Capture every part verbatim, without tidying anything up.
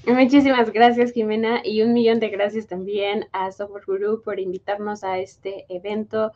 Muchísimas gracias, Jimena, y un millón de gracias también a Software Guru por invitarnos a este evento.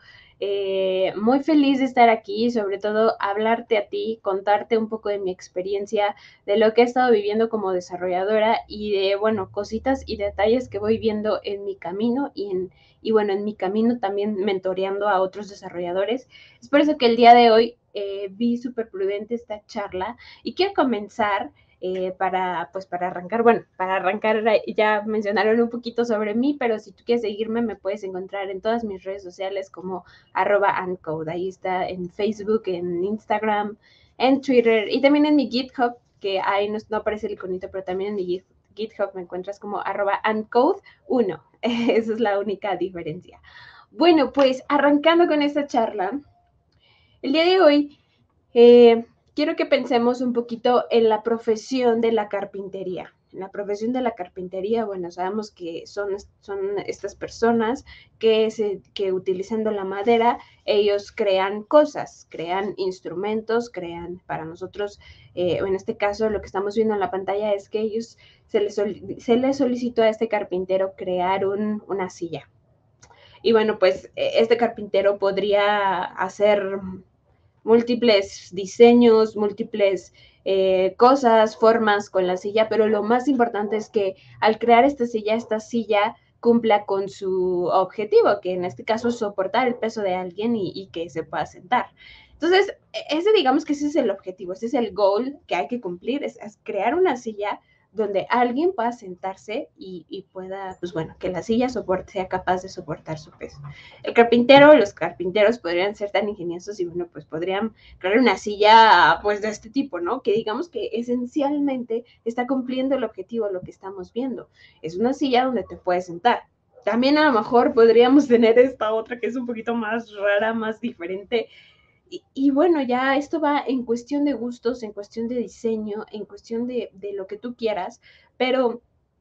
Eh, muy feliz de estar aquí, sobre todo hablarte a ti, contarte un poco de mi experiencia, de lo que he estado viviendo como desarrolladora y de, bueno, cositas y detalles que voy viendo en mi camino y, en, y bueno, en mi camino también mentoreando a otros desarrolladores. Es por eso que el día de hoy eh, vi súper prudente esta charla y quiero comenzar eh, para, pues, para arrancar, bueno, para arrancar ya mencionaron un poquito sobre mí, pero si tú quieres seguirme me puedes encontrar en todas mis redes sociales como arroba ancode, ahí está en Facebook, en Instagram, en Twitter y también en mi GitHub, que ahí no, no aparece el iconito, pero también en mi GitHub me encuentras como arroba ancode uno, esa es la única diferencia. Bueno, pues arrancando con esta charla, el día de hoy eh, quiero que pensemos un poquito en la profesión de la carpintería. En la profesión de la carpintería, bueno, sabemos que son, son estas personas que, se, que utilizando la madera, ellos crean cosas, crean instrumentos, crean para nosotros, eh, en este caso lo que estamos viendo en la pantalla es que ellos se les, se les solicitó a este carpintero crear un, una silla. Y bueno, pues este carpintero podría hacer múltiples diseños, múltiples eh, cosas, formas con la silla, pero lo más importante es que al crear esta silla, esta silla cumpla con su objetivo, que en este caso es soportar el peso de alguien y, y que se pueda sentar. Entonces, ese digamos que ese es el objetivo, ese es el goal que hay que cumplir, es, es crear una silla donde alguien pueda sentarse y, y, pueda, pues bueno, que la silla soporte, sea capaz de soportar su peso. El carpintero, los carpinteros podrían ser tan ingeniosos y bueno, pues podrían crear una silla pues de este tipo, ¿no? Que digamos que esencialmente está cumpliendo el objetivo, lo que estamos viendo. Es una silla donde te puedes sentar. También a lo mejor podríamos tener esta otra que es un poquito más rara, más diferente. Y, y bueno, ya esto va en cuestión de gustos, en cuestión de diseño, en cuestión de, de lo que tú quieras, pero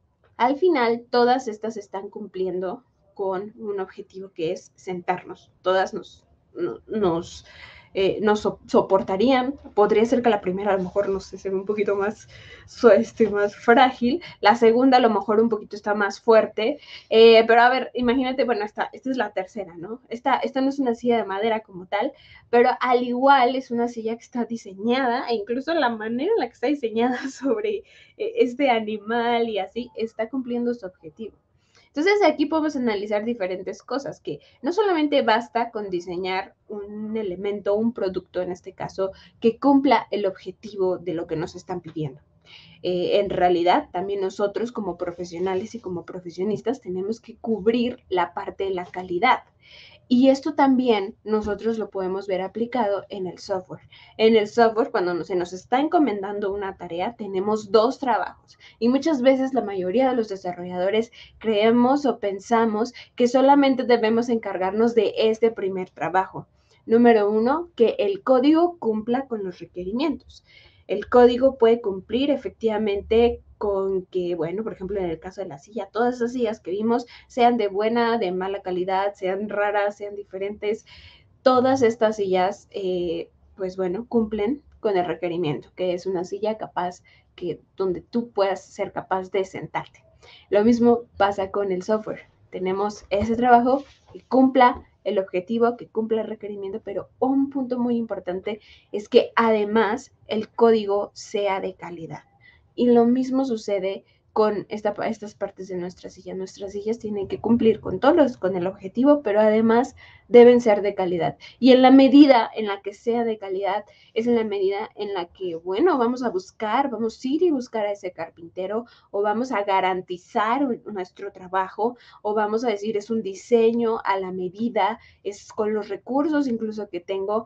al final todas estas están cumpliendo con un objetivo que es sentarnos. Todas nos, no, nos, eh, nos so soportarían. Podría ser que la primera a lo mejor no sé, se ve un poquito más, so, este, más frágil. La segunda a lo mejor un poquito está más fuerte. Eh, pero a ver, imagínate, bueno, esta, esta es la tercera, ¿no? Esta, esta no es una silla de madera como tal, pero al igual es una silla que está diseñada, e incluso la manera en la que está diseñada sobre este animal y así, está cumpliendo su objetivo. Entonces aquí podemos analizar diferentes cosas, que no solamente basta con diseñar un elemento, un producto en este caso, que cumpla el objetivo de lo que nos están pidiendo. Eh, en realidad, también nosotros como profesionales y como profesionistas tenemos que cubrir la parte de la calidad. Y esto también nosotros lo podemos ver aplicado en el software. En el software, cuando se nos está encomendando una tarea, tenemos dos trabajos. Y muchas veces la mayoría de los desarrolladores creemos o pensamos que solamente debemos encargarnos de este primer trabajo. Número uno, que el código cumpla con los requerimientos. El código puede cumplir efectivamente con que, bueno, por ejemplo, en el caso de la silla, todas esas sillas que vimos, sean de buena, de mala calidad, sean raras, sean diferentes, todas estas sillas, eh, pues bueno, cumplen con el requerimiento, que es una silla capaz, que donde tú puedas ser capaz de sentarte. Lo mismo pasa con el software. Tenemos ese trabajo que cumpla el objetivo, que cumpla el requerimiento, pero un punto muy importante es que además el código sea de calidad. Y lo mismo sucede con esta, estas partes de nuestra silla. Nuestras sillas tienen que cumplir con todos los, con el objetivo, pero además deben ser de calidad. Y en la medida en la que sea de calidad, es en la medida en la que, bueno, vamos a buscar, vamos a ir y buscar a ese carpintero, o vamos a garantizar nuestro trabajo, o vamos a decir, es un diseño a la medida, es con los recursos incluso que tengo,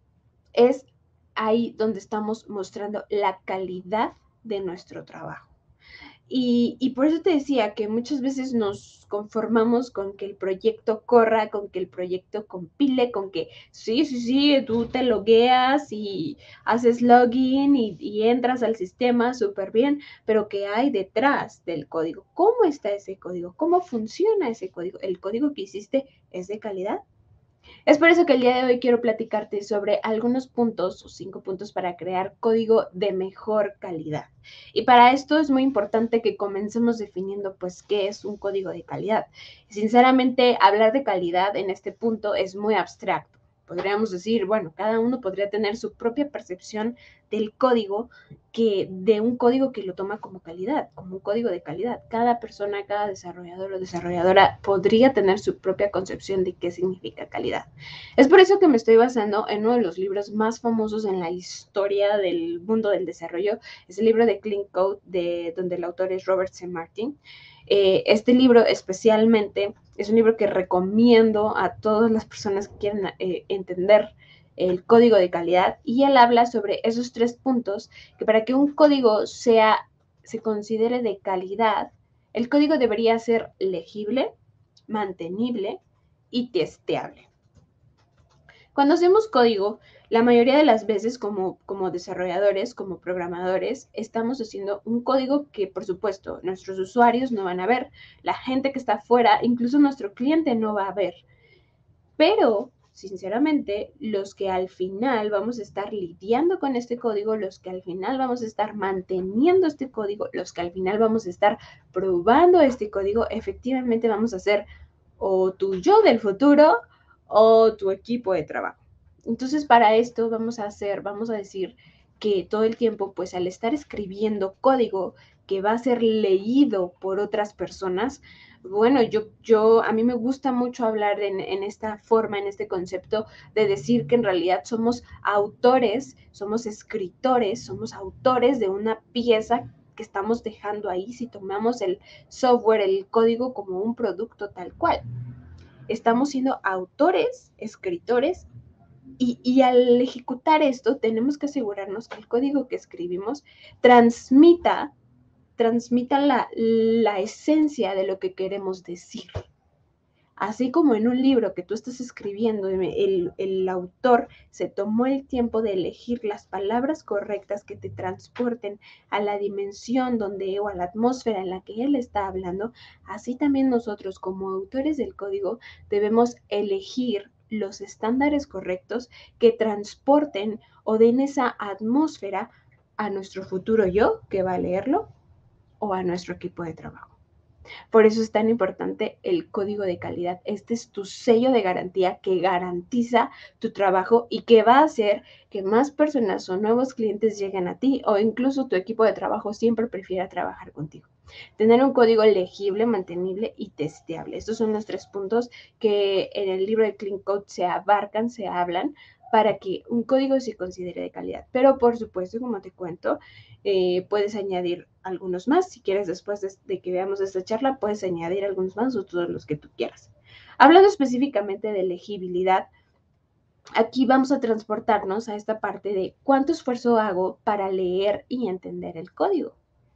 es ahí donde estamos mostrando la calidad de nuestro trabajo. Y, y, por eso te decía que muchas veces nos conformamos con que el proyecto corra, con que el proyecto compile, con que sí, sí, sí, tú te logueas y haces login y, y entras al sistema súper bien, pero ¿qué hay detrás del código? ¿Cómo está ese código? ¿Cómo funciona ese código? ¿El código que hiciste es de calidad? Es por eso que el día de hoy quiero platicarte sobre algunos puntos o cinco puntos para crear código de mejor calidad. Y para esto es muy importante que comencemos definiendo pues qué es un código de calidad. Sinceramente, hablar de calidad en este punto es muy abstracto. Podríamos decir, bueno, cada uno podría tener su propia percepción del código, que de un código que lo toma como calidad, como un código de calidad. Cada persona, cada desarrollador o desarrolladora podría tener su propia concepción de qué significa calidad. Es por eso que me estoy basando en uno de los libros más famosos en la historia del mundo del desarrollo. Es el libro de Clean Code, de, donde el autor es Robert C. Martin. Eh, este libro especialmente es un libro que recomiendo a todas las personas que quieran eh, entender el código de calidad, y él habla sobre esos tres puntos que para que un código sea, se considere de calidad, el código debería ser legible, mantenible y testeable. Cuando hacemos código, la mayoría de las veces como, como desarrolladores, como programadores, estamos haciendo un código que, por supuesto, nuestros usuarios no van a ver, la gente que está afuera, incluso nuestro cliente no va a ver. Pero, sinceramente, los que al final vamos a estar lidiando con este código, los que al final vamos a estar manteniendo este código, los que al final vamos a estar probando este código, efectivamente vamos a ser o tu yo del futuro o tu equipo de trabajo. Entonces, para esto vamos a hacer, vamos a decir que todo el tiempo, pues al estar escribiendo código que va a ser leído por otras personas, bueno, yo, yo, a mí me gusta mucho hablar en, en esta forma, en este concepto de decir que en realidad somos autores, somos escritores, somos autores de una pieza que estamos dejando ahí si tomamos el software, el código como un producto tal cual. Estamos siendo autores, escritores, y, y al ejecutar esto tenemos que asegurarnos que el código que escribimos transmita, transmita la, la esencia de lo que queremos decir. Así como en un libro que tú estás escribiendo, el, el autor se tomó el tiempo de elegir las palabras correctas que te transporten a la dimensión donde o a la atmósfera en la que él está hablando, así también nosotros como autores del código debemos elegir los estándares correctos que transporten o den esa atmósfera a nuestro futuro yo que va a leerlo o a nuestro equipo de trabajo. Por eso es tan importante el código de calidad. Este es tu sello de garantía que garantiza tu trabajo y que va a hacer que más personas o nuevos clientes lleguen a ti, o incluso tu equipo de trabajo siempre prefiera trabajar contigo. Tener un código legible, mantenible y testeable. Estos son los tres puntos que en el libro de Clean Code se abarcan, se hablan, para que un código se considere de calidad. Pero por supuesto, como te cuento, eh, puedes añadir algunos más. Si quieres, después de, de que veamos esta charla, puedes añadir algunos más o todos los que tú quieras. Hablando específicamente de legibilidad, aquí vamos a transportarnos a esta parte de cuánto esfuerzo hago para leer y entender el código.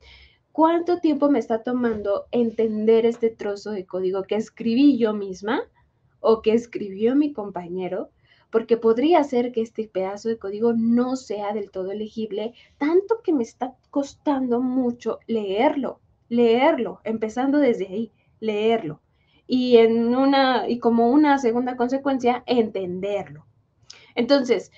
¿Cuánto tiempo me está tomando entender este trozo de código que escribí yo misma o que escribió mi compañero? Porque podría ser que este pedazo de código no sea del todo legible, tanto que me está costando mucho leerlo, leerlo, empezando desde ahí, leerlo. Y en una, y como una segunda consecuencia, entenderlo. Entonces,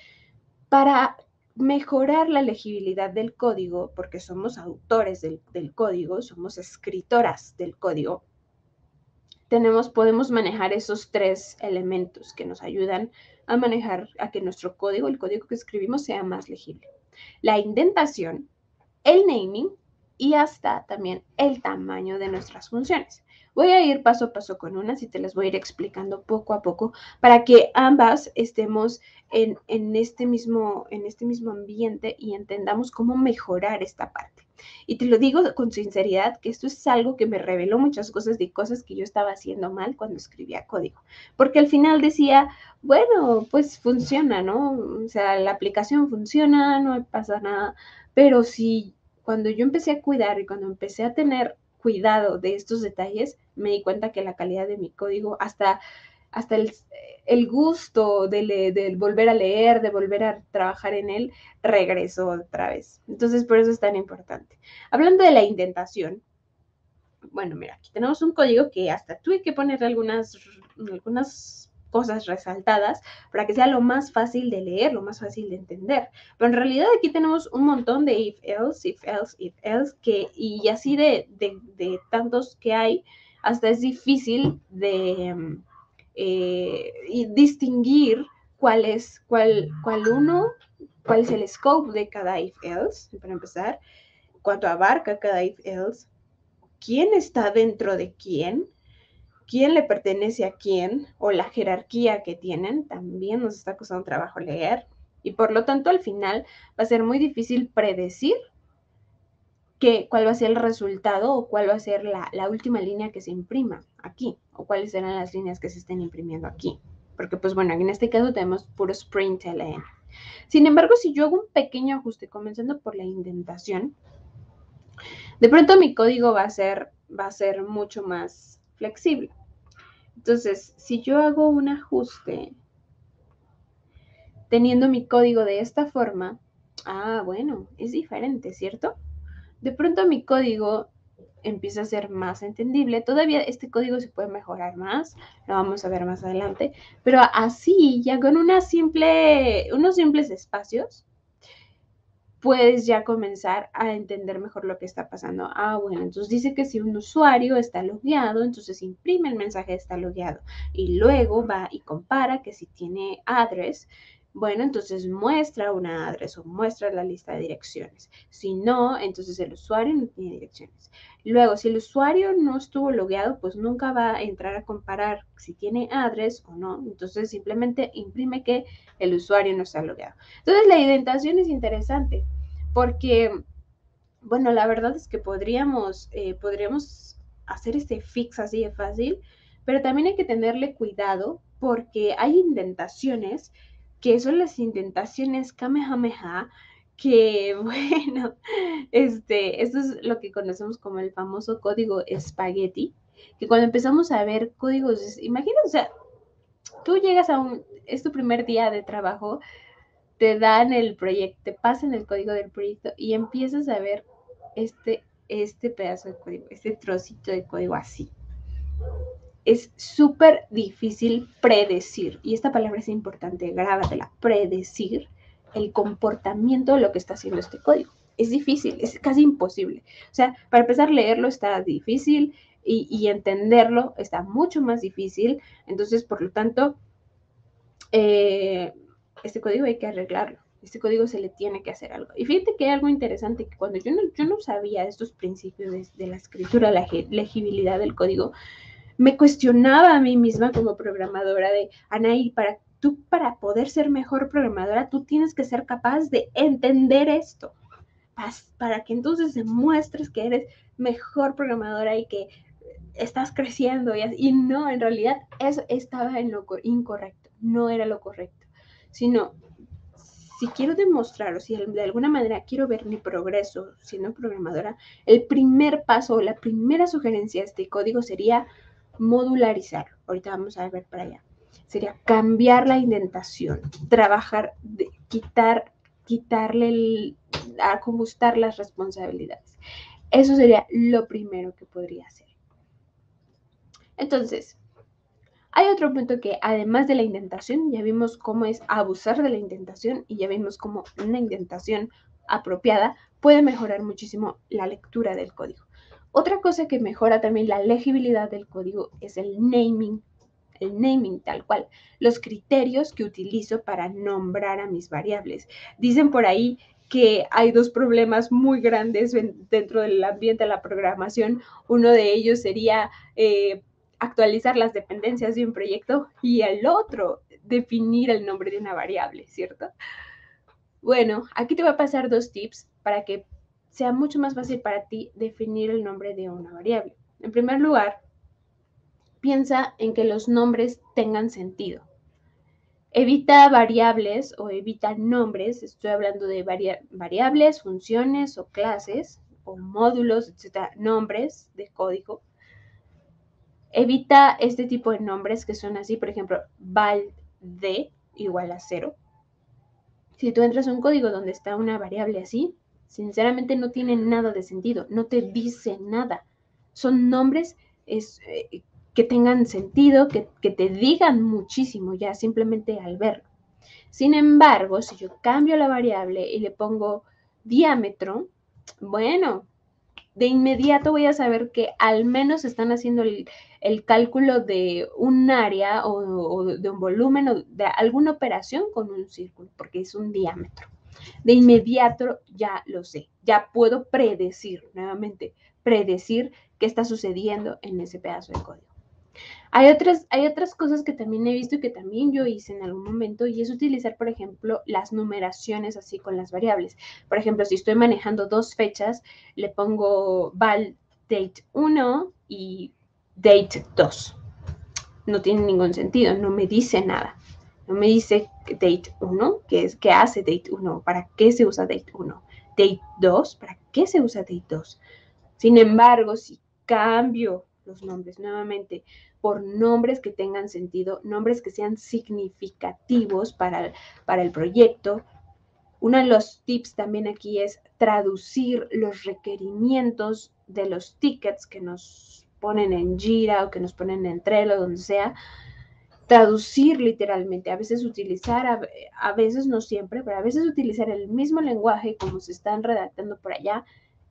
para mejorar la legibilidad del código, porque somos autores del, del código, somos escritoras del código, tenemos, podemos manejar esos tres elementos que nos ayudan a manejar, a que nuestro código, el código que escribimos, sea más legible. La indentación, el naming y hasta también el tamaño de nuestras funciones. Voy a ir paso a paso con unas y te las voy a ir explicando poco a poco para que ambas estemos en, en, este mismo, en este mismo ambiente y entendamos cómo mejorar esta parte. Y te lo digo con sinceridad que esto es algo que me reveló muchas cosas de cosas que yo estaba haciendo mal cuando escribía código. Porque al final decía, bueno, pues funciona, ¿no? O sea, la aplicación funciona, no pasa nada. Pero si cuando yo empecé a cuidar y cuando empecé a tener cuidado de estos detalles, me di cuenta que la calidad de mi código, hasta, hasta el, el gusto de, de volver a leer, de volver a trabajar en él, regresó otra vez. Entonces, por eso es tan importante. Hablando de la indentación, bueno, mira, aquí tenemos un código que hasta tuve que ponerle algunas, algunas cosas resaltadas para que sea lo más fácil de leer, lo más fácil de entender. Pero en realidad aquí tenemos un montón de if else, if else, if else, que, y así de, de, de tantos que hay, hasta es difícil de eh, distinguir cuál es, cuál, cuál uno, cuál es el scope de cada if else, para empezar, cuánto abarca cada if else, quién está dentro de quién, quién le pertenece a quién, o la jerarquía que tienen, también nos está costando trabajo leer, y por lo tanto al final va a ser muy difícil predecir que, cuál va a ser el resultado o cuál va a ser la, la última línea que se imprima aquí, o cuáles serán las líneas que se estén imprimiendo aquí. Porque, pues bueno, en este caso tenemos puro Sprint L N. Sin embargo, si yo hago un pequeño ajuste, comenzando por la indentación, de pronto mi código va a ser, va a ser mucho más flexible. Entonces, si yo hago un ajuste teniendo mi código de esta forma, ah, bueno, es diferente, ¿cierto? De pronto mi código empieza a ser más entendible. Todavía este código se puede mejorar más, lo vamos a ver más adelante, pero así, ya con una simple, unos simples espacios, puedes ya comenzar a entender mejor lo que está pasando. Ah, bueno, entonces dice que si un usuario está logueado, entonces imprime el mensaje de está logueado y luego va y compara que si tiene address, bueno, entonces muestra una address o muestra la lista de direcciones. Si no, entonces el usuario no tiene direcciones. Luego, si el usuario no estuvo logueado, pues nunca va a entrar a comparar si tiene address o no. Entonces simplemente imprime que el usuario no está logueado. Entonces la indentación es interesante porque, bueno, la verdad es que podríamos, eh, podríamos hacer este fix así de fácil, pero también hay que tenerle cuidado porque hay indentaciones que son las indentaciones Kamehameha, que bueno, este, esto es lo que conocemos como el famoso código espagueti, que cuando empezamos a ver códigos, imagínate, o sea, tú llegas a un, es tu primer día de trabajo, te dan el proyecto, te pasan el código del proyecto y empiezas a ver este, este pedazo de código, este trocito de código así. Es súper difícil predecir, y esta palabra es importante, grábatela, predecir el comportamiento de lo que está haciendo este código. Es difícil, es casi imposible. O sea, para empezar, leerlo está difícil y, y entenderlo está mucho más difícil. Entonces, por lo tanto, eh, este código hay que arreglarlo. Este código se le tiene que hacer algo. Y fíjate que hay algo interesante, que cuando yo no, yo no sabía estos principios de, de la escritura, la legibilidad del código, me cuestionaba a mí misma como programadora de, Anaí, para tú para poder ser mejor programadora, tú tienes que ser capaz de entender esto, para que entonces demuestres que eres mejor programadora y que estás creciendo. Y, y no, en realidad eso estaba en lo incorrecto, no era lo correcto, sino si quiero demostrar o si de alguna manera quiero ver mi progreso siendo programadora, el primer paso o la primera sugerencia de este código sería modularizar. Ahorita vamos a ver para allá. Sería cambiar la indentación, trabajar, de, quitar, quitarle, el, ajustar las responsabilidades. Eso sería lo primero que podría hacer. Entonces, hay otro punto que además de la indentación, ya vimos cómo es abusar de la indentación y ya vimos cómo una indentación apropiada puede mejorar muchísimo la lectura del código. Otra cosa que mejora también la legibilidad del código es el naming, el naming tal cual, los criterios que utilizo para nombrar a mis variables. Dicen por ahí que hay dos problemas muy grandes dentro del ambiente de la programación. Uno de ellos sería eh, actualizar las dependencias de un proyecto y el otro, definir el nombre de una variable, ¿cierto? Bueno, aquí te voy a pasar dos tips para que sea mucho más fácil para ti definir el nombre de una variable. En primer lugar, piensa en que los nombres tengan sentido. Evita variables o evita nombres, estoy hablando de vari variables, funciones o clases o módulos, etcétera, nombres de código. Evita este tipo de nombres que son así, por ejemplo, val de igual a cero. Si tú entras a un código donde está una variable así, sinceramente no tiene nada de sentido, no te dice nada. Son nombres es, eh, que tengan sentido, que, que te digan muchísimo ya simplemente al verlo. Sin embargo, si yo cambio la variable y le pongo diámetro, bueno, de inmediato voy a saber que al menos están haciendo el, el cálculo de un área o, o, de un volumen o de alguna operación con un círculo, porque es un diámetro. De inmediato ya lo sé, ya puedo predecir, nuevamente, predecir qué está sucediendo en ese pedazo de código. Hay otras, hay otras cosas que también he visto y que también yo hice en algún momento, y es utilizar, por ejemplo, las numeraciones así con las variables. Por ejemplo, si estoy manejando dos fechas, le pongo val date uno y date dos. No tiene ningún sentido, no me dice nada. No me dice date uno, ¿qué es? ¿Qué hace date uno? ¿Para qué se usa date uno? Date dos, ¿para qué se usa date dos? Sin embargo, si cambio los nombres nuevamente por nombres que tengan sentido, nombres que sean significativos para, para el proyecto. Uno de los tips también aquí es traducir los requerimientos de los tickets que nos ponen en Jira o que nos ponen en Trello, donde sea, traducir literalmente, a veces utilizar, a, a veces no siempre, pero a veces utilizar el mismo lenguaje como se están redactando por allá.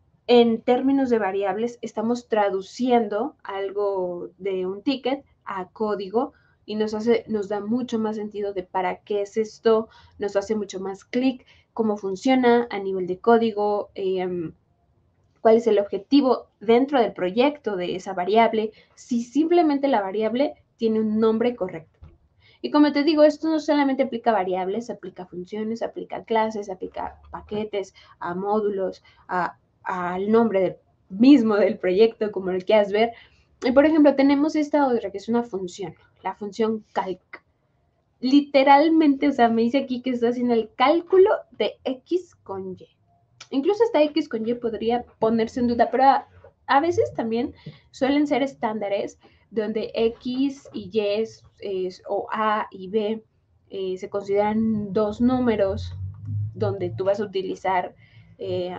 En términos de variables, estamos traduciendo algo de un ticket a código y nos, hace, nos da mucho más sentido de para qué es esto, nos hace mucho más clic, cómo funciona a nivel de código, eh, cuál es el objetivo dentro del proyecto de esa variable, si simplemente la variable tiene un nombre correcto. Y como te digo, esto no solamente aplica a variables, aplica a funciones, aplica a clases, aplica a paquetes, a módulos, a al nombre del, mismo del proyecto, como lo quieras ver. Y por ejemplo, tenemos esta otra que es una función, la función calc. Literalmente, o sea, me dice aquí que está haciendo el cálculo de X con Y. Incluso esta X con Y podría ponerse en duda, pero a, a veces también suelen ser estándares donde X y Y es, es, o A y B eh, se consideran dos números donde tú vas a utilizar eh,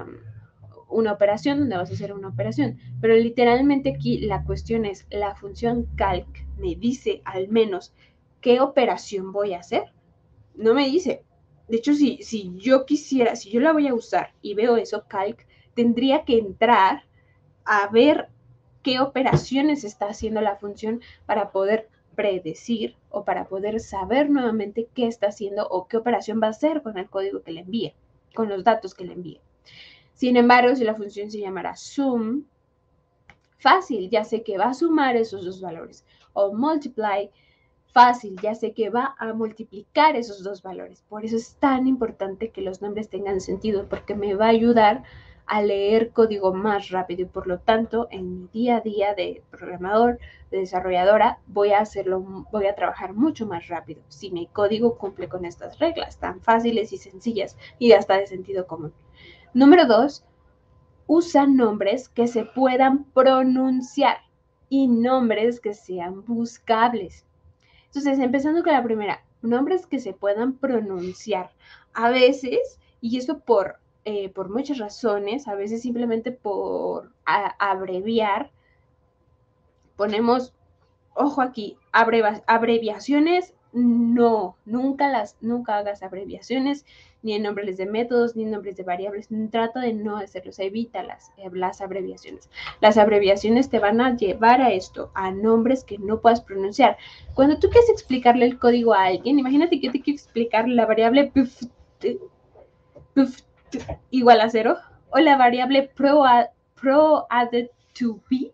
una operación, donde vas a hacer una operación. Pero literalmente aquí la cuestión es, la función calc me dice al menos qué operación voy a hacer. No me dice. De hecho, si, si yo quisiera, si yo la voy a usar y veo eso, calc, tendría que entrar a ver qué operaciones está haciendo la función para poder predecir o para poder saber nuevamente qué está haciendo o qué operación va a hacer con el código que le envíe, con los datos que le envíe. Sin embargo, si la función se llamara sum, fácil, ya sé que va a sumar esos dos valores. O multiply, fácil, ya sé que va a multiplicar esos dos valores. Por eso es tan importante que los nombres tengan sentido, porque me va a ayudar a leer código más rápido y por lo tanto en mi día a día de programador, de desarrolladora, voy a hacerlo, voy a trabajar mucho más rápido si mi código cumple con estas reglas tan fáciles y sencillas y hasta de sentido común. Número dos, usa nombres que se puedan pronunciar y nombres que sean buscables. Entonces, empezando con la primera, nombres que se puedan pronunciar. A veces, y esto por, eh, por muchas razones, a veces simplemente por a, abreviar, ponemos, ojo aquí, abreviaciones, no, nunca las, nunca hagas abreviaciones, ni en nombres de métodos, ni en nombres de variables, trata de no hacerlos, evítalas, las abreviaciones. Las abreviaciones te van a llevar a esto, a nombres que no puedas pronunciar. Cuando tú quieres explicarle el código a alguien, imagínate que yo te quiero explicar la variable puff, puff, igual a cero, o la variable pro, pro added to be,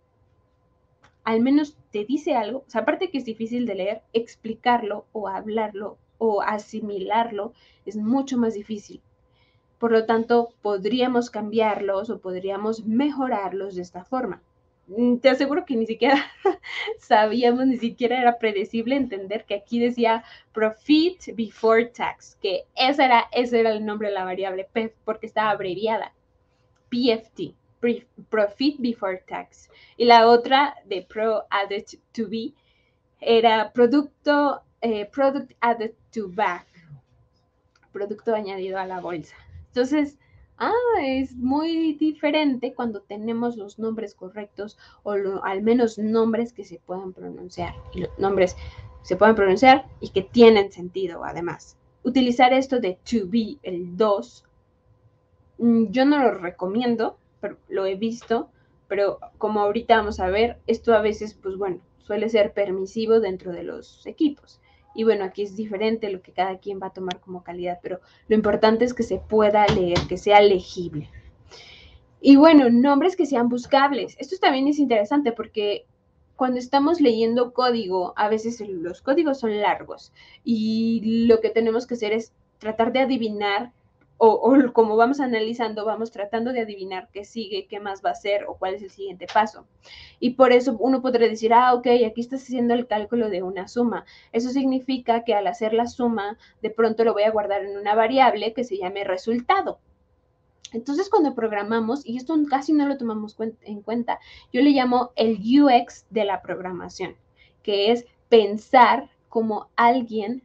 al menos te dice algo, o sea, aparte que es difícil de leer, explicarlo o hablarlo o asimilarlo es mucho más difícil. Por lo tanto, podríamos cambiarlos o podríamos mejorarlos de esta forma. Te aseguro que ni siquiera sabíamos, ni siquiera era predecible entender que aquí decía profit before tax, que ese era, ese era el nombre de la variable P, porque estaba abreviada, P F T. Profit before tax. Y la otra de Pro added to be era producto, eh, product added to bag, producto añadido a la bolsa. Entonces, Ah, es muy diferente cuando tenemos los nombres correctos o lo- al menos nombres que se puedan pronunciar. Y los nombres se puedan pronunciar y que tienen sentido además. Utilizar esto de to be, el dos, mm, yo no lo recomiendo, pero lo he visto, pero como ahorita vamos a ver, esto a veces, pues bueno, suele ser permisivo dentro de los equipos. Y bueno, aquí es diferente lo que cada quien va a tomar como calidad, pero lo importante es que se pueda leer, que sea legible. Y bueno, nombres que sean buscables. Esto también es interesante porque cuando estamos leyendo código, a veces los códigos son largos y lo que tenemos que hacer es tratar de adivinar o, o como vamos analizando, vamos tratando de adivinar qué sigue, qué más va a ser o cuál es el siguiente paso. Y por eso uno podría decir, ah, ok, aquí estás haciendo el cálculo de una suma. Eso significa que al hacer la suma, de pronto lo voy a guardar en una variable que se llame resultado. Entonces, cuando programamos, y esto casi no lo tomamos en cuenta, yo le llamo el U X de la programación, que es pensar como alguien,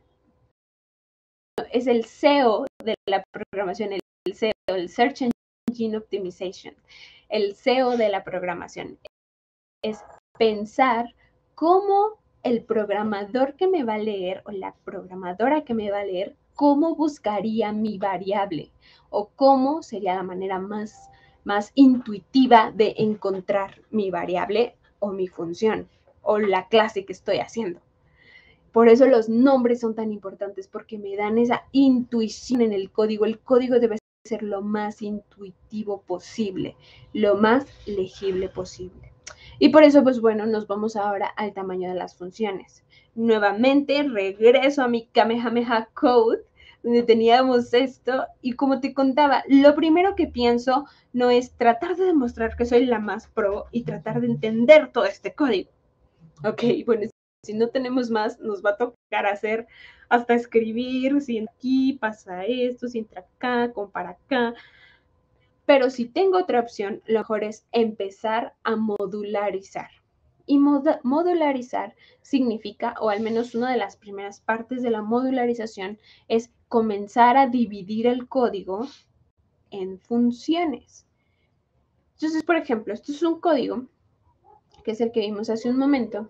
es el C E O de la programación, el C E O, el Search Engine Optimization, el C E O de la programación, es pensar cómo el programador que me va a leer o la programadora que me va a leer, cómo buscaría mi variable o cómo sería la manera más, más intuitiva de encontrar mi variable o mi función o la clase que estoy haciendo. Por eso los nombres son tan importantes, porque me dan esa intuición en el código. El código debe ser lo más intuitivo posible, lo más legible posible. Y por eso, pues bueno, nos vamos ahora al tamaño de las funciones. Nuevamente regreso a mi Kamehameha Code, donde teníamos esto, y como te contaba, lo primero que pienso no es tratar de demostrar que soy la más pro y tratar de entender todo este código. Ok, bueno, si no tenemos más, nos va a tocar hacer hasta escribir, si aquí pasa esto, si entra acá, compara acá. Pero si tengo otra opción, lo mejor es empezar a modularizar. Y mod modularizar significa, o al menos una de las primeras partes de la modularización, es comenzar a dividir el código en funciones. Entonces, por ejemplo, esto es un código, que es el que vimos hace un momento.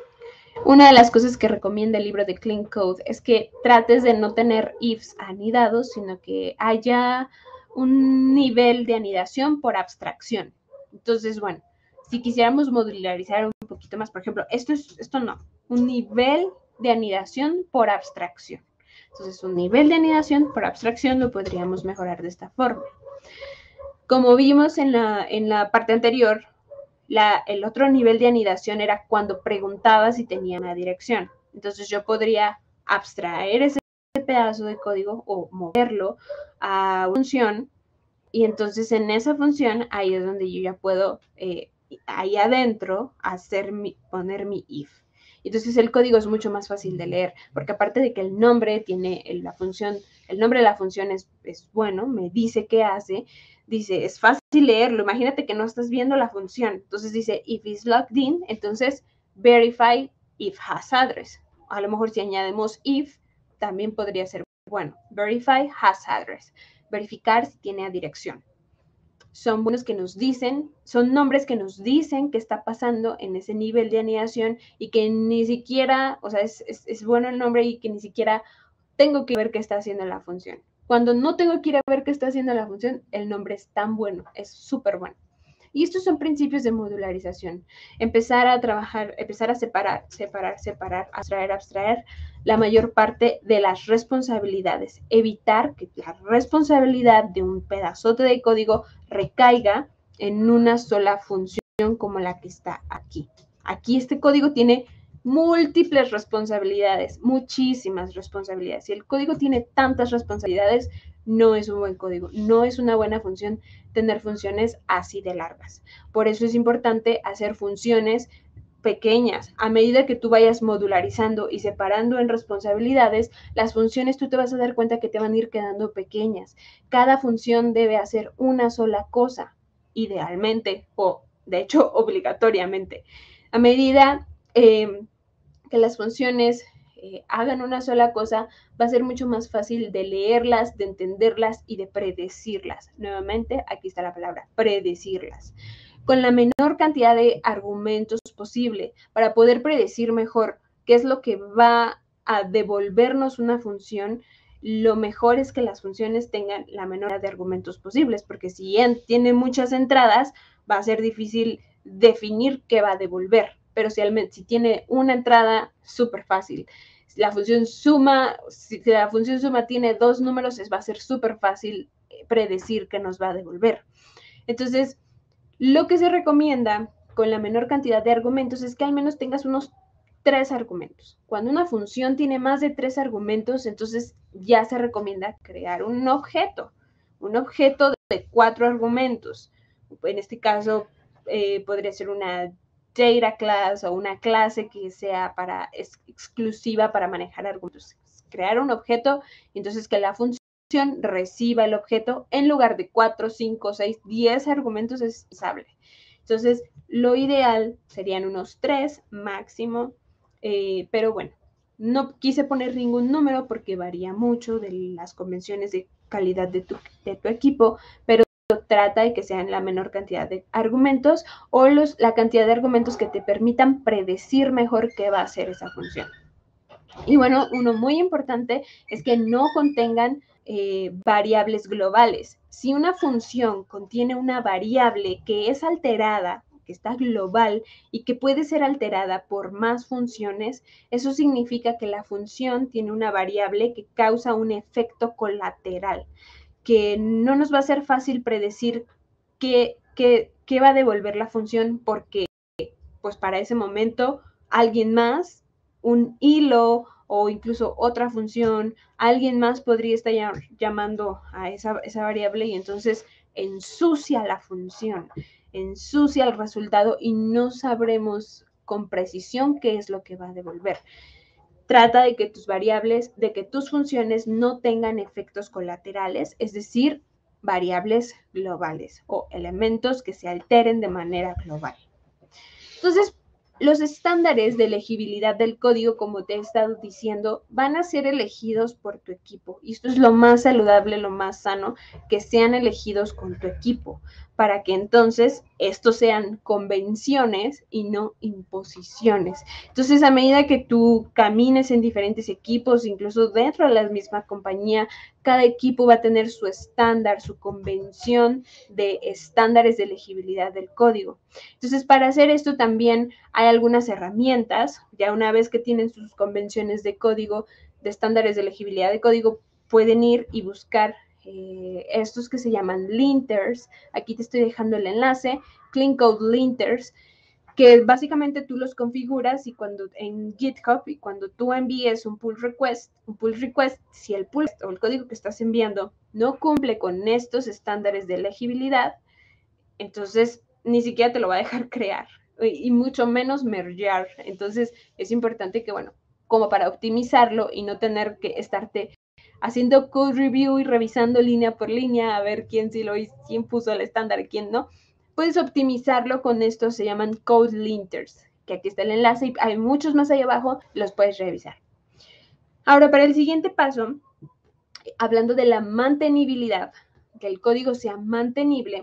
Una de las cosas que recomienda el libro de Clean Code es que trates de no tener ifs anidados, sino que haya un nivel de anidación por abstracción. Entonces, bueno, si quisiéramos modularizar un poquito más, por ejemplo, esto, es, esto no, un nivel de anidación por abstracción. Entonces, un nivel de anidación por abstracción lo podríamos mejorar de esta forma. Como vimos en la, en la parte anterior, la, el otro nivel de anidación era cuando preguntaba si tenía una dirección. Entonces yo podría abstraer ese pedazo de código o moverlo a una función y entonces en esa función ahí es donde yo ya puedo eh, ahí adentro hacer mi, poner mi if. Entonces el código es mucho más fácil de leer, porque aparte de que el nombre tiene la función, el nombre de la función es, es bueno, me dice qué hace, dice, es fácil leerlo, imagínate que no estás viendo la función, entonces dice, if is logged in, entonces verify if has address. A lo mejor si añadimos if, también podría ser, bueno, verify has address, verificar si tiene dirección. Son buenos que nos dicen, son nombres que nos dicen qué está pasando en ese nivel de anidación y que ni siquiera, o sea, es, es, es bueno el nombre y que ni siquiera tengo que ver qué está haciendo la función. Cuando no tengo que ir a ver qué está haciendo la función, el nombre es tan bueno, es súper bueno. Y estos son principios de modularización. Empezar a trabajar, empezar a separar, separar, separar, abstraer, abstraer la mayor parte de las responsabilidades. Evitar que la responsabilidad de un pedazote de código recaiga en una sola función como la que está aquí. Aquí este código tiene múltiples responsabilidades, muchísimas responsabilidades. Si el código tiene tantas responsabilidades, no es un buen código, no es una buena función tener funciones así de largas. Por eso es importante hacer funciones pequeñas. A medida que tú vayas modularizando y separando en responsabilidades, las funciones tú te vas a dar cuenta que te van a ir quedando pequeñas. Cada función debe hacer una sola cosa, idealmente, o de hecho obligatoriamente. A medida eh, que las funciones eh, hagan una sola cosa, va a ser mucho más fácil de leerlas, de entenderlas y de predecirlas. Nuevamente, aquí está la palabra, predecirlas. Con la menor cantidad de argumentos posible para poder predecir mejor qué es lo que va a devolvernos una función, lo mejor es que las funciones tengan la menor cantidad de argumentos posibles, porque si tiene muchas entradas, va a ser difícil definir qué va a devolver, pero si, si tiene una entrada, súper fácil. Si la función suma, si la función suma tiene dos números, es, va a ser súper fácil predecir qué nos va a devolver. Entonces, lo que se recomienda con la menor cantidad de argumentos es que al menos tengas unos tres argumentos. Cuando una función tiene más de tres argumentos, entonces ya se recomienda crear un objeto, un objeto de cuatro argumentos. En este caso, eh, podría ser una data class o una clase que sea para, es exclusiva para manejar argumentos. Crear un objeto, entonces que la función reciba el objeto en lugar de cuatro, cinco, seis, diez argumentos es usable. Entonces, lo ideal serían unos tres máximo, eh, pero bueno, no quise poner ningún número porque varía mucho de las convenciones de calidad de tu, de tu equipo, pero trata de que sean la menor cantidad de argumentos o los, la cantidad de argumentos que te permitan predecir mejor qué va a hacer esa función. Y bueno, uno muy importante es que no contengan eh, variables globales. Si una función contiene una variable que es alterada, que está global y que puede ser alterada por más funciones, eso significa que la función tiene una variable que causa un efecto colateral, que no nos va a ser fácil predecir qué, qué, qué va a devolver la función porque pues para ese momento alguien más, un hilo o incluso otra función, alguien más podría estar llamando a esa, esa variable y entonces ensucia la función, ensucia el resultado y no sabremos con precisión qué es lo que va a devolver. Trata de que tus variables, de que tus funciones no tengan efectos colaterales, es decir, variables globales o elementos que se alteren de manera global. Entonces, los estándares de legibilidad del código, como te he estado diciendo, van a ser elegidos por tu equipo. Y esto es lo más saludable, lo más sano, que sean elegidos con tu equipo, para que entonces estos sean convenciones y no imposiciones. Entonces, a medida que tú camines en diferentes equipos, incluso dentro de la misma compañía, cada equipo va a tener su estándar, su convención de estándares de legibilidad del código. Entonces, para hacer esto también hay algunas herramientas. Ya una vez que tienen sus convenciones de código, de estándares de legibilidad de código, pueden ir y buscar eh, estos que se llaman linters. Aquí te estoy dejando el enlace, Clean Code Linters, que básicamente tú los configuras y cuando en GitHub y cuando tú envíes un pull request, un pull request, si el pull o el código que estás enviando no cumple con estos estándares de legibilidad, entonces ni siquiera te lo va a dejar crear y mucho menos mergear. Entonces es importante que, bueno, como para optimizarlo y no tener que estarte haciendo code review y revisando línea por línea a ver quién sí lo hizo, quién puso el estándar y quién no, puedes optimizarlo con estos, se llaman code linters, que aquí está el enlace y hay muchos más ahí abajo, los puedes revisar. Ahora, para el siguiente paso, hablando de la mantenibilidad, que el código sea mantenible,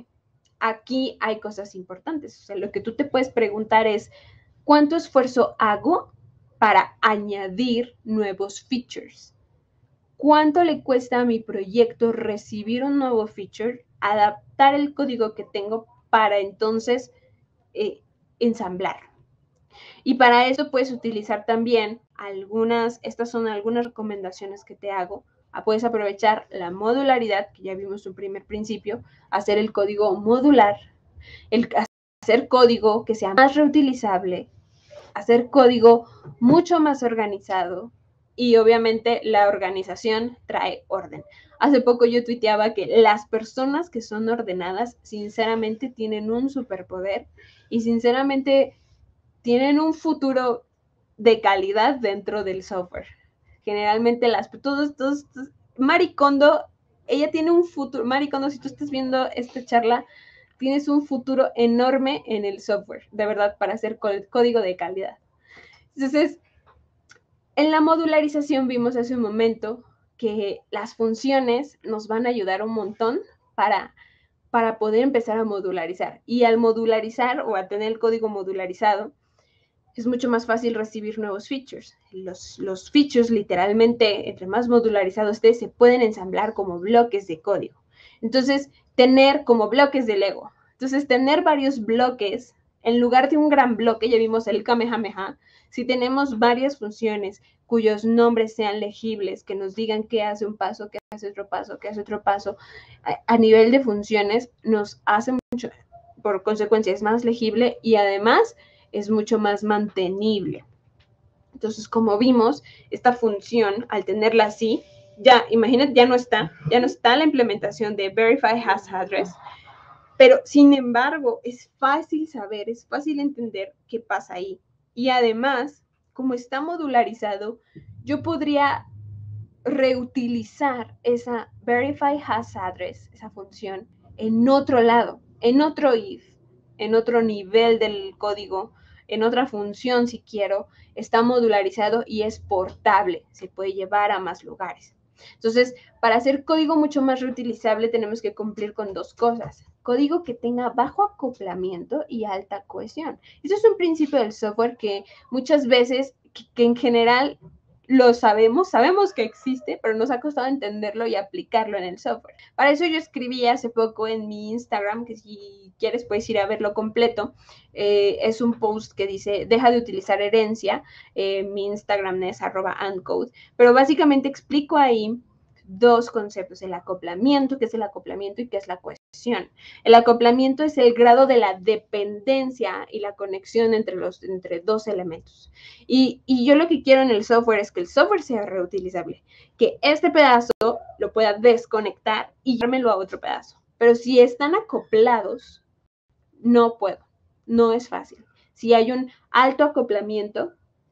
aquí hay cosas importantes. O sea, lo que tú te puedes preguntar es, ¿cuánto esfuerzo hago para añadir nuevos features? ¿Cuánto le cuesta a mi proyecto recibir un nuevo feature, adaptar el código que tengo para entonces eh, ensamblar? Y para eso puedes utilizar también algunas, estas son algunas recomendaciones que te hago. Puedes aprovechar la modularidad, que ya vimos un primer principio, hacer el código modular, el hacer código que sea más reutilizable, hacer código mucho más organizado y obviamente la organización trae orden. Hace poco yo tuiteaba que las personas que son ordenadas sinceramente tienen un superpoder y sinceramente tienen un futuro de calidad dentro del software. Generalmente las, todos, todos, todos Marie Kondo, ella tiene un futuro, Marie Kondo, si tú estás viendo esta charla, tienes un futuro enorme en el software, de verdad, para hacer código de calidad. Entonces, En la modularización vimos hace un momento que las funciones nos van a ayudar un montón para, para poder empezar a modularizar. Y al modularizar o a tener el código modularizado, es mucho más fácil recibir nuevos features. Los, los features, literalmente, entre más modularizado esté, se pueden ensamblar como bloques de código. Entonces, tener como bloques de Lego. Entonces, tener varios bloques, en lugar de un gran bloque, ya vimos el Kamehameha, si tenemos varias funciones cuyos nombres sean legibles, que nos digan qué hace un paso, qué hace otro paso, qué hace otro paso, a, a nivel de funciones, nos hace mucho, por consecuencia, es más legible y además es mucho más mantenible. Entonces, como vimos, esta función, al tenerla así, ya, imagínate, ya no está, ya no está la implementación de Verify Has Address, pero sin embargo, es fácil saber, es fácil entender qué pasa ahí. Y además, como está modularizado, yo podría reutilizar esa Verify Has Address, esa función, en otro lado, en otro if, en otro nivel del código, en otra función si quiero, está modularizado y es portable, se puede llevar a más lugares. Entonces, para hacer código mucho más reutilizable tenemos que cumplir con dos cosas. Código que tenga bajo acoplamiento y alta cohesión. Eso es un principio del software que muchas veces, que, que en general lo sabemos, sabemos que existe, pero nos ha costado entenderlo y aplicarlo en el software. Para eso yo escribí hace poco en mi Instagram, que si quieres puedes ir a verlo completo, eh, es un post que dice, deja de utilizar herencia, eh, mi Instagram es arroba andcode, pero básicamente explico ahí dos conceptos, el acoplamiento, qué es el acoplamiento y qué es la cohesión. El acoplamiento es el grado de la dependencia y la conexión entre, los, entre dos elementos. Y, y yo lo que quiero en el software es que el software sea reutilizable, que este pedazo lo pueda desconectar y llevármelo a otro pedazo. Pero si están acoplados, no puedo, no es fácil. Si hay un alto acoplamiento,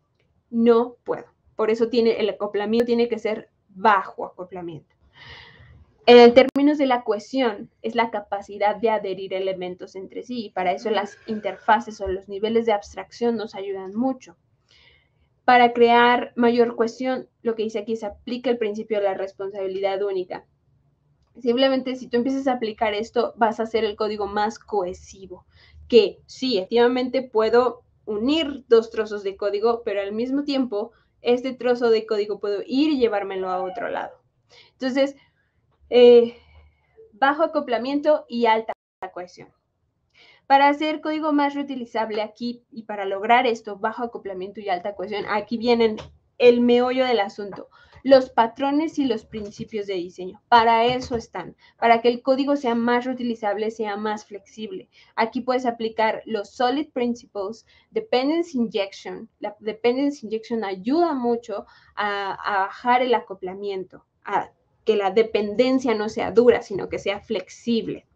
no puedo. Por eso tiene, el acoplamiento tiene que ser bajo acoplamiento. En términos de la cohesión, es la capacidad de adherir elementos entre sí y para eso las interfaces o los niveles de abstracción nos ayudan mucho. Para crear mayor cohesión, lo que dice aquí se aplica el principio de la responsabilidad única. Simplemente si tú empiezas a aplicar esto, vas a hacer el código más cohesivo, que sí, efectivamente puedo unir dos trozos de código, pero al mismo tiempo, este trozo de código puedo ir y llevármelo a otro lado. Entonces, eh, bajo acoplamiento y alta cohesión. Para hacer código más reutilizable aquí y para lograr esto, bajo acoplamiento y alta cohesión, aquí vienen el meollo del asunto, los patrones y los principios de diseño. Para eso están, para que el código sea más reutilizable, sea más flexible. Aquí puedes aplicar los solid principles, dependency injection. La dependency injection ayuda mucho a, a bajar el acoplamiento, a que la dependencia no sea dura, sino que sea flexible.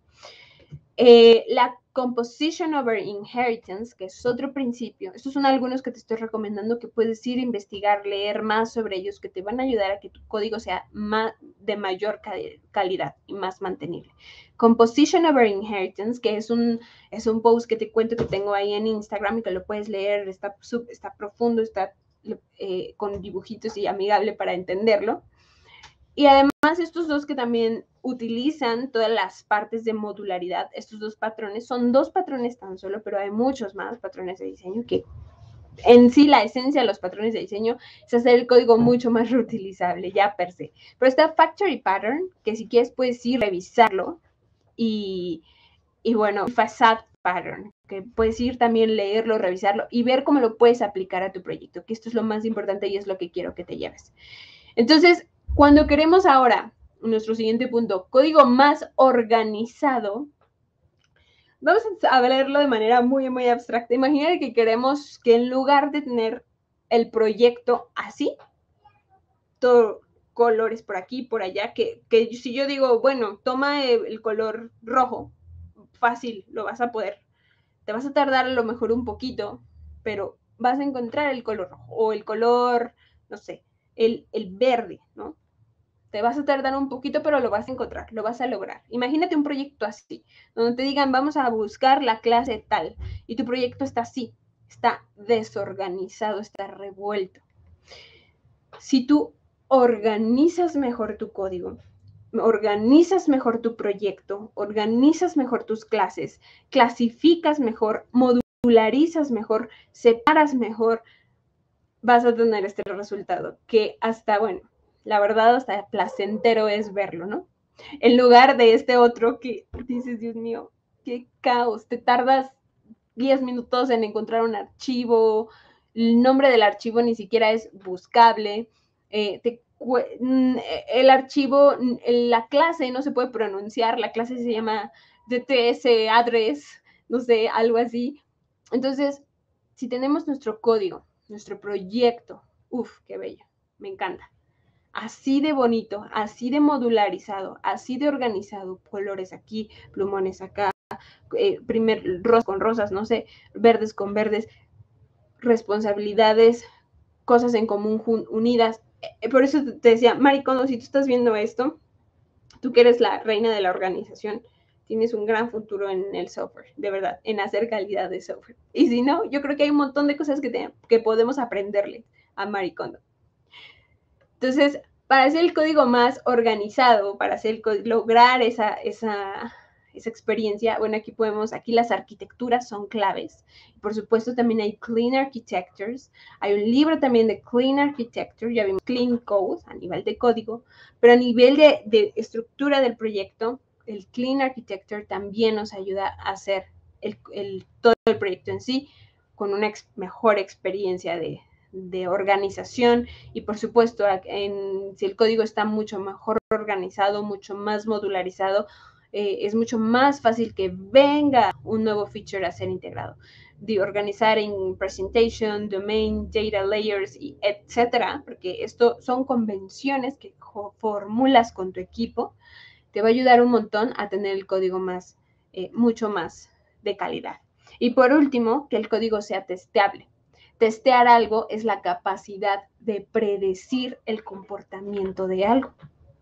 Eh, la composition over inheritance, que es otro principio. Estos son algunos que te estoy recomendando que puedes ir a investigar, leer más sobre ellos, que te van a ayudar a que tu código sea más, de mayor calidad y más mantenible. Composition over inheritance, que es un, es un post que te cuento que tengo ahí en Instagram y que lo puedes leer, está, está profundo, está eh, con dibujitos y amigable para entenderlo. Y además estos dos que también utilizan todas las partes de modularidad, estos dos patrones, son dos patrones tan solo, pero hay muchos más patrones de diseño que en sí la esencia de los patrones de diseño es hacer el código mucho más reutilizable, ya per se. Pero está Factory Pattern, que si quieres puedes ir a revisarlo, y, y bueno, Facade Pattern, que puedes ir también leerlo, revisarlo y ver cómo lo puedes aplicar a tu proyecto, que esto es lo más importante y es lo que quiero que te lleves. Entonces, cuando queremos ahora, nuestro siguiente punto, código más organizado, vamos a verlo de manera muy, muy abstracta. Imagina que queremos que en lugar de tener el proyecto así, todo colores por aquí, por allá, que, que si yo digo, bueno, toma el color rojo, fácil, lo vas a poder. Te vas a tardar a lo mejor un poquito, pero vas a encontrar el color rojo o el color, no sé, el, el verde, ¿no? Te vas a tardar un poquito, pero lo vas a encontrar, lo vas a lograr. Imagínate un proyecto así, donde te digan, vamos a buscar la clase tal, y tu proyecto está así, está desorganizado, está revuelto. si tú organizas mejor tu código, organizas mejor tu proyecto, organizas mejor tus clases, clasificas mejor, modularizas mejor, separas mejor, vas a tener este resultado que hasta, bueno, la verdad hasta placentero es verlo, ¿no? En lugar de este otro que dices, Dios mío, qué caos, te tardas diez minutos en encontrar un archivo, el nombre del archivo ni siquiera es buscable, eh, te, el archivo, la clase no se puede pronunciar, la clase se llama D T S address, no sé, algo así. Entonces, si tenemos nuestro código, nuestro proyecto, uff, qué bello, me encanta. Así de bonito, así de modularizado, así de organizado, colores aquí, plumones acá, eh, primer rosas con rosas, no sé, verdes con verdes, responsabilidades, cosas en común unidas. Eh, por eso te decía, Maricondo, si tú estás viendo esto, tú que eres la reina de la organización, tienes un gran futuro en el software, de verdad, en hacer calidad de software. Y si no, yo creo que hay un montón de cosas que, te, que podemos aprenderle a Maricondo. Entonces, para hacer el código más organizado, para hacer el lograr esa, esa, esa experiencia, bueno, aquí podemos, aquí las arquitecturas son claves. Por supuesto, también hay Clean Architectures. Hay un libro también de Clean Architecture, ya vimos Clean Code a nivel de código, pero a nivel de, de estructura del proyecto, el Clean Architecture también nos ayuda a hacer el, el, todo el proyecto en sí con una ex, mejor experiencia de, de organización y por supuesto en, si el código está mucho mejor organizado, mucho más modularizado, eh, es mucho más fácil que venga un nuevo feature a ser integrado. De organizar en presentation, domain, data layers, y etcétera, porque esto son convenciones que formulas con tu equipo, te va a ayudar un montón a tener el código más, eh, mucho más de calidad. Y por último, que el código sea testeable. Testear algo es la capacidad de predecir el comportamiento de algo.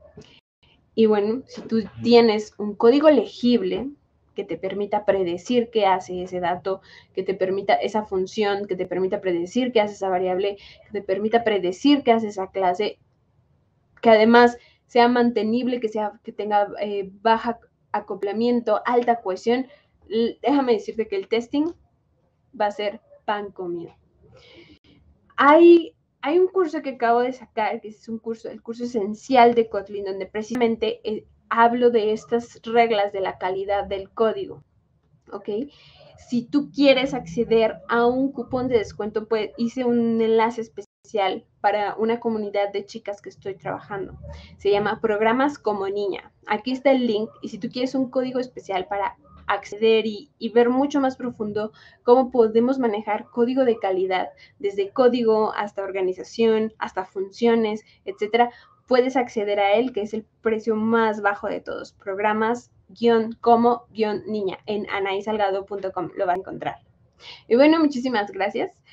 Y bueno, si tú tienes un código legible que te permita predecir qué hace ese dato, que te permita esa función, que te permita predecir qué hace esa variable, que te permita predecir qué hace esa clase, que además sea mantenible, que, sea, que tenga eh, baja acoplamiento, alta cohesión, déjame decirte que el testing va a ser pan comido. Hay, hay un curso que acabo de sacar, que es un curso, el curso esencial de Kotlin, donde precisamente eh, hablo de estas reglas de la calidad del código, ¿ok? Si tú quieres acceder a un cupón de descuento, pues hice un enlace especial para una comunidad de chicas que estoy trabajando. Se llama Programas como Niña. Aquí está el link y si tú quieres un código especial para acceder y, y ver mucho más profundo cómo podemos manejar código de calidad, desde código hasta organización, hasta funciones, etcétera, puedes acceder a él, que es el precio más bajo de todos. Programas guión como guión niña en anaisalgado punto com lo vas a encontrar. Y bueno, muchísimas gracias.